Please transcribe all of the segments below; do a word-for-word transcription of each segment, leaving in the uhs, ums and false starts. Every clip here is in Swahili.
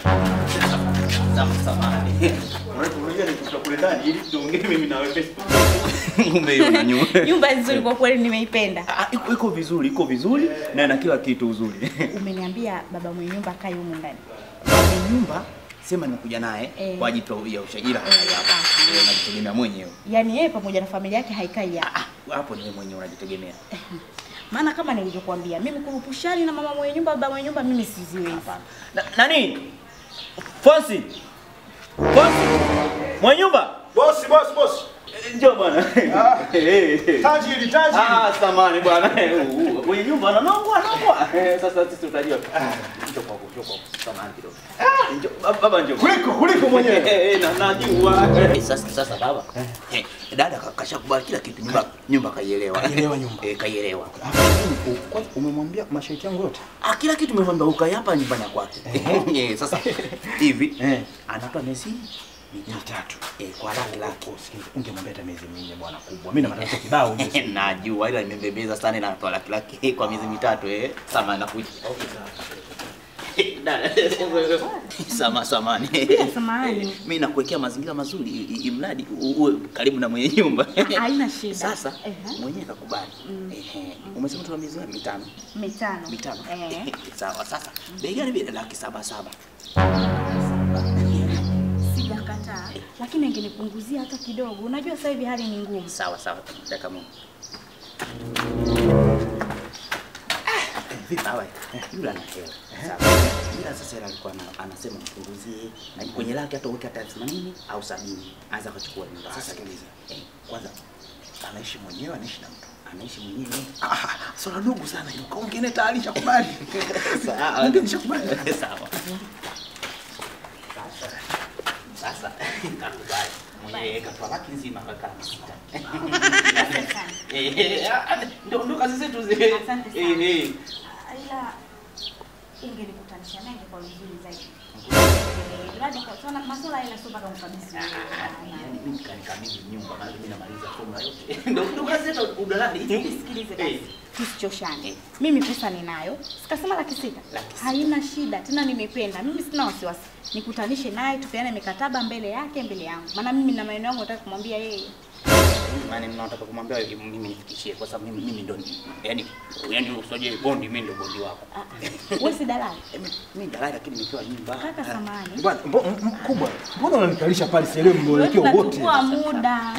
Samahani. Unajua nitakuleta ili tuongee mimi na wewe. Umeiona nyumba. Nyumba nzuri kwa kweli nimeipenda. Iko iko vizuri, iko vizuri na na kila kitu uzuri. Umeniambia baba mwenye nyumba kai humu ndani. Baba nyumba sema nimekuja naye eh. kwa ajili ya ushajira hapa. Eh, unajitegemea mwenyewe. Yaani yeye pamoja na familia yake haikai hapa. Hapo ni wewe mwenyewe unajitegemea. Maana kama nilivyokuambia, mimi kurupushani na mama mwenye nyumba, baba mwenye nyumba mimi siziwezi. Na, nani? Fonsi. Fonsi. Mwenye nyumba? Boss, boss, boss. Njoo bwana. Ah. Tajiri, tajiri. Ah, samahani bwana. Mwenye nyumba ananongwa, anongwa. Sasa sisi tutajua. Njoo kwa njoo kwa samahani kidogo. Njoo baba njoo. Kuliko kuliko mwenyewe. Eh, na najua. Sasa sasa baba. Eh, dada kashakubali kila kitu, nyumba nyumba kaielewa. Kaielewa nyumba. Eh, kaielewa. Kwanza umemwambia masharti yangu yote? Ah, kila kitu umemwambia ukai hapa nyumbani kwake. Eh, sasa hivi eh anatoa miezi mitatu. Eh, kwa laki laki. Ungemwambia hata miezi minne bwana kubwa. Mimi na matatizo kibao hivi. Najua ila nimebebeza sana na anatoa laki laki kwa miezi mitatu eh. Sama nakuja. Sama samani. Samani. Mimi nakuwekea mazingira mazuri imradi uwe karibu na mwenye nyumba. Haina shida. Sasa mwenyewe akakubali. Ehe. Umesema tu miezi mitano. Mitano. Mitano. Eh. Sawa sasa. Bei gani bila laki saba saba? Sijakataa, lakini ingenipunguzia hata kidogo. Unajua sasa hivi hali ni ngumu. Sawa sawa. Dakika moja. Vipi hawa? Yule ana hela. Sawa. Ila sasa hela alikuwa anasema mpunguzie na kwenye laki hata uweke hata themanini au sabini. Anza kuchukua nyumba. Sasa sikiliza. Eh, kwanza anaishi mwenyewe, anaishi na mtu. Anaishi mwenyewe. Ah, swala dogo sana hilo. Kwa ungene tayari shakubali. Sawa. Ndio nishakubali. Sawa. Sasa nakubali. Mwenyewe katoa laki nzima kaka sita. Eh, ndio ndio kazi zetu zile. Eh eh. Ila ingenikutanisha naye kwa vizuri zaidi. Labda kwa sababu masuala yana soba kama kabisa. Yaani mimi kanikabidhi nyumba na mimi namaliza formula yote. Ndio ndio kazi zetu udalali. Sikilize basi. Tusichoshane. Mimi pesa ninayo. Sikasema laki sita. Haina shida. Tena nimependa. Mimi sina wasiwasi. Nikutanishe naye tupeane mikataba mbele yake mbele yangu. Maana mimi na maneno yangu nataka kumwambia yeye. Maana ninataka kumwambia mimi nifikishie kwa sababu mimi mimi ndo yani yani usoje bondi mimi ndo bondi wako. Wewe si dalali. Mimi dalali lakini nikiwa nyumba. Kaka samani. Bwana mkubwa. Mbona unanikalisha pale sielewi mwelekeo wote? Kwa muda.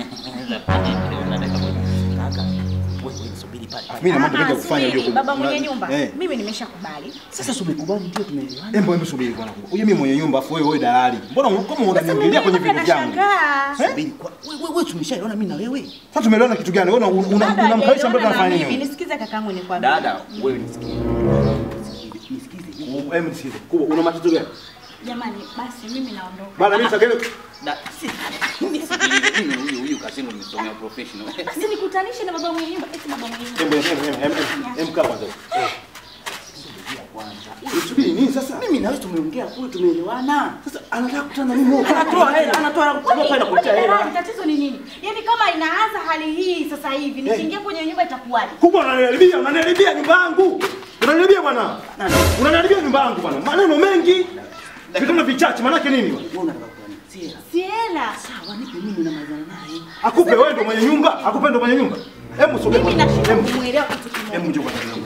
Kaka wewe subiri pale. Mimi na mambo mengi ya kufanya hiyo. Baba mwenye nyumba. Mimi nimeshakubali. Sasa umekubali ndio tumeelewana. Hebu hebu subiri bwana. Huyu mimi mwenye nyumba afu wewe wewe dalali. Mbona kama unaniingilia kwenye vitu vyangu? Subiri kwa wewe wewe tumeshaelewana mimi na wewe. Sasa tumeelewana kitu gani? Wewe unamkalisha mtoto anafanya nini? Mimi nisikize kakangu nikwambie. Dada wewe nisikize. Nisikize. Hebu nisikize. Una matatizo gani? Jamani basi mimi naondoka. Bana mimi sakele. Na si nisikilize mimi huyu huyu kasino nimesomea professional. Basi nikutanishe na baba mwenye nyumba. Eti baba mwenye nyumba. Hebu hebu hebu hebu kaa kwanza. Subiri nini sasa? Mimi na wewe tumeongea kule tumeelewana. Sasa anataka kukutana na mimi. Anatoa hela, anatoa kutoa pale kukutia hela. Tatizo ni nini? Yaani kama inaanza hali hii sasa hivi nikiingia kwenye nyumba itakuwaje? Kubwa unaniharibia, unaniharibia nyumba yangu. Unaniharibia bwana. Unaniharibia nyumba yangu bwana. Maneno mengi. Vitendo vichache maana yake nini? Wewe unataka kufanya? Si hela. Si hela. Sawa, nipe mimi na mazana naye. Akupe wewe ndo mwenye nyumba, akupe ndo mwenye nyumba. Hebu sogea. Mimi nashinda kumuelewa kitu kimoja. Hebu njoo kwa tazama.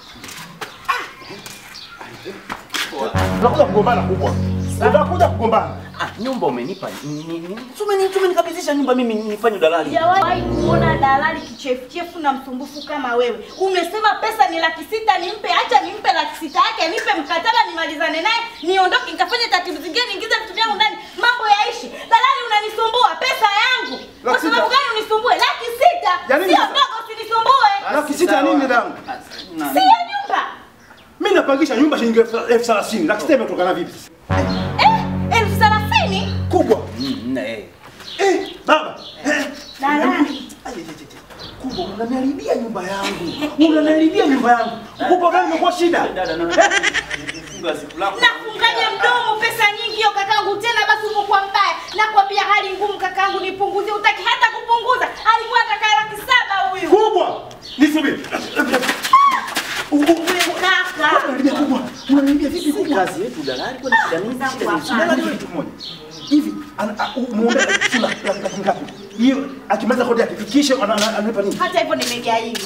Tunakuja kugombana kubwa. Tunakuja kugombana. Ah, nyumba umenipa. Tumeni tumenikabidhisha nyumba mimi nifanye dalali. Sijawahi kuona dalali kichefuchefu na msumbufu kama wewe. Umesema pesa ni laki sita nimpe, acha nimpe laki sita yake, nipe mkataba nimalizane naye, niondoke nikafanye taratibu zingine niingize vitu vyangu ndani, mambo yaishi. Dalali unanisumbua pesa yangu. Kwa sababu gani unisumbue? Laki sita. Sio ndogo usinisumbue. Laki sita nini damu? Sio nyumba. Mimi napangisha nyumba shilingi elfu thelathini. Laki sita imetoka na vipi sasa? Eh, elfu thelathini? Kubwa. Mm, eh. Eh, baba. Eh. Dalali. Kubwa unaniharibia nyumba yangu. Unaniharibia nyumba yangu. Kubwa gani imekuwa shida? Dada na funga siku lako. Nafungaje mdomo pesa nyingi hiyo kakangu tena basi umekuwa mbaya. Nakwambia hali ngumu kakangu nipunguzie utaki hata kupunguza. Alikuwa ataka laki saba huyu. Kubwa. Nisubiri. Kaka. Unaniharibia kubwa. Unaniharibia vipi kubwa? kazi yetu dalali kwa shida nini? Dalali wewe mtu mmoja. Hivi muombe sima laki ngapi? Hiyo akimaliza kodi yake kisha ananipa nini? Hata hivyo nimegaili.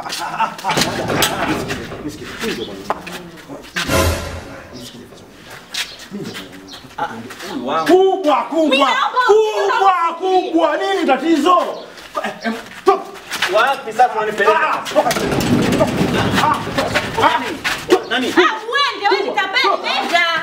Msikie. Ndio bwana. Kubwa kubwa kubwa kubwa, nini tatizo? Stop. Wapi sasa unanipeleka? Nani? Ah, uende wewe nitapenda nenda.